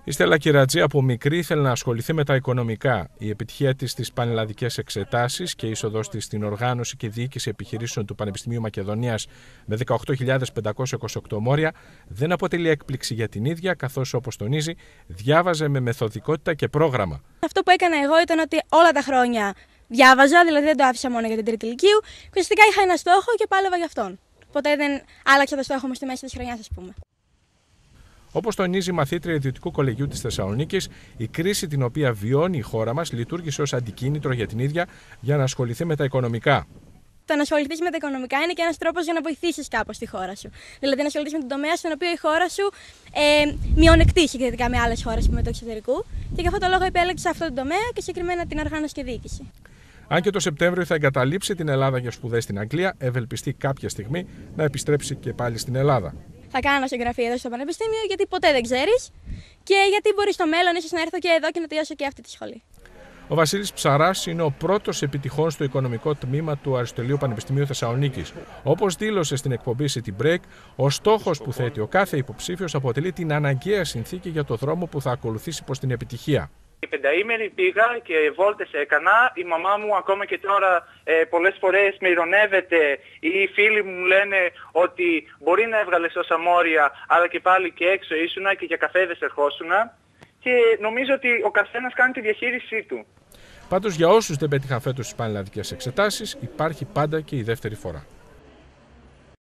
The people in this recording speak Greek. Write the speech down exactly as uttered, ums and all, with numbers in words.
Η Στέλλα Κυρατζή από μικρή ήθελε να ασχοληθεί με τα οικονομικά. Η επιτυχία της στις πανελλαδικές εξετάσεις και η είσοδός της στην οργάνωση και διοίκηση επιχειρήσεων του Πανεπιστημίου Μακεδονίας με δεκαοκτώ χιλιάδες πεντακόσια είκοσι οκτώ μόρια δεν αποτελεί έκπληξη για την ίδια, καθώς, όπως τονίζει, διάβαζε με μεθοδικότητα και πρόγραμμα. Αυτό που έκανα εγώ ήταν ότι όλα τα χρόνια διάβαζα, δηλαδή δεν το άφησα μόνο για την τρίτη λυκείου. Ουσιαστικά είχα ένα στόχο και πάλευα γι' αυτόν. Ποτέ δεν άλλαξα το στόχο μου στη μέση της χρονιάς, ας πούμε. Όπως τονίζει η μαθήτρια Ιδιωτικού Κολεγίου της Θεσσαλονίκης, η κρίση την οποία βιώνει η χώρα μας λειτουργήσε ως αντικίνητρο για την ίδια για να ασχοληθεί με τα οικονομικά. Το να ασχοληθείς με τα οικονομικά είναι και ένας τρόπος για να βοηθήσεις κάπως τη χώρα σου. Δηλαδή, να ασχοληθείς με τον τομέα στον οποίο η χώρα σου ε, μειονεκτεί συγκριτικά με άλλες χώρες που με το εξωτερικού. Και γι' αυτό το λόγο επέλεξα αυτό το τομέα και συγκεκριμένα την οργάνωση και διοίκηση. Αν και το Σεπτέμβριο θα εγκαταλείψει την Ελλάδα για σπουδές στην Αγγλία, ευελπιστεί κάποια στιγμή να επιστρέψει και πάλι στην Ελλάδα. Θα κάνω συγγραφή εδώ στο Πανεπιστήμιο, γιατί ποτέ δεν ξέρεις και γιατί μπορεί στο μέλλον ίσως να έρθω και εδώ και να τελειώσω και αυτή τη σχολή. Ο Βασίλης Ψαράς είναι ο πρώτος επιτυχών στο οικονομικό τμήμα του Αριστοτελείου Πανεπιστημίου Θεσσαλονίκης. Όπως δήλωσε στην εκπομπή City Break, ο στόχος που θέτει ο κάθε υποψήφιος αποτελεί την αναγκαία συνθήκη για το δρόμο που θα ακολουθήσει προς την επιτυχία. Η πενταήμερη πήγα και βόλτες έκανα. Η μαμά μου ακόμα και τώρα ε, πολλές φορές με ειρωνεύεται. Οι φίλοι μου λένε ότι μπορεί να έβγαλες όσα μόρια, αλλά και πάλι και έξω ήσουνα και για καφέδες ερχόσουνα. Και νομίζω ότι ο καθένας κάνει τη διαχείρισή του. Πάντως, για όσους δεν πέτυχαν φέτος στις πανελλαδικές εξετάσεις, υπάρχει πάντα και η δεύτερη φορά.